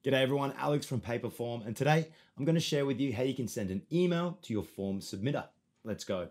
G'day everyone, Alex from Paperform, and today I'm going to share with you how you can send an email to your form submitter. Let's go.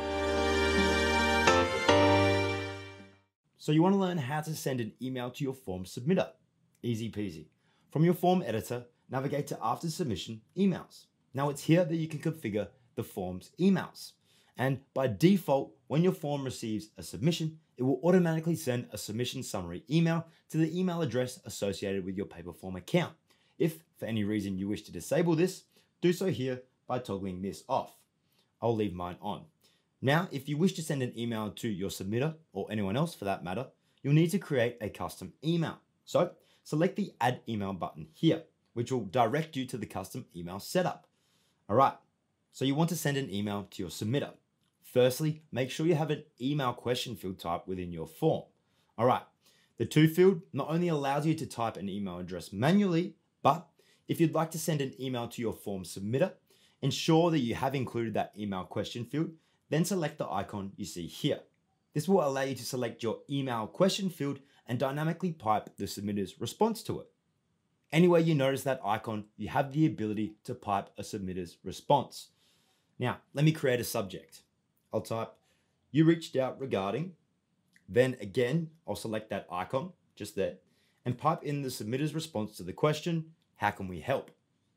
So you want to learn how to send an email to your form submitter. Easy peasy. From your form editor, navigate to After Submission Emails. Now it's here that you can configure the form's emails. And by default, when your form receives a submission, it will automatically send a submission summary email to the email address associated with your Paperform account. If for any reason you wish to disable this, do so here by toggling this off. I'll leave mine on. Now, if you wish to send an email to your submitter or anyone else for that matter, you'll need to create a custom email. So select the Add Email button here, which will direct you to the custom email setup. All right, so you want to send an email to your submitter. Firstly, make sure you have an email question field type within your form. All right, the To field not only allows you to type an email address manually, but if you'd like to send an email to your form submitter, ensure that you have included that email question field, then select the icon you see here. This will allow you to select your email question field and dynamically pipe the submitter's response to it. Anywhere you notice that icon, you have the ability to pipe a submitter's response. Now, let me create a subject. I'll type, "You reached out regarding," then again, I'll select that icon just there and pipe in the submitter's response to the question, "How can we help?"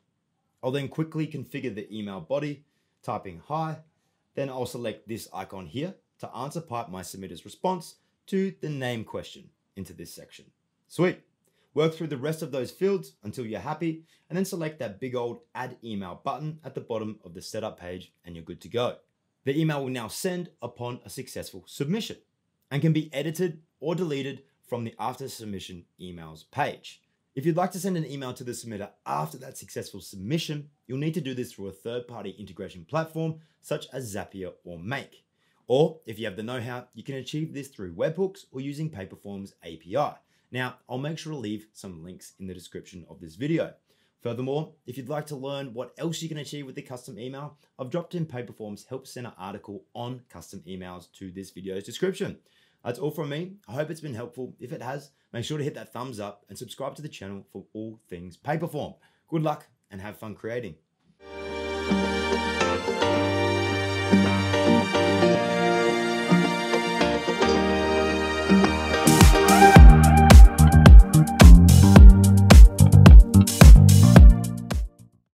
I'll then quickly configure the email body, typing "Hi," then I'll select this icon here to answer pipe my submitter's response to the name question into this section. Sweet. Work through the rest of those fields until you're happy, and then select that big old Add Email button at the bottom of the setup page and you're good to go. The email will now send upon a successful submission and can be edited or deleted from the After Submission Emails page. If you'd like to send an email to the submitter after that successful submission, you'll need to do this through a third-party integration platform such as Zapier or Make. Or if you have the know-how, you can achieve this through webhooks or using Paperform's API. Now, I'll make sure to leave some links in the description of this video. Furthermore, if you'd like to learn what else you can achieve with the custom email, I've dropped in Paperform's Help Center article on custom emails to this video's description. That's all from me. I hope it's been helpful. If it has, make sure to hit that thumbs up and subscribe to the channel for all things Paperform. Good luck and have fun creating.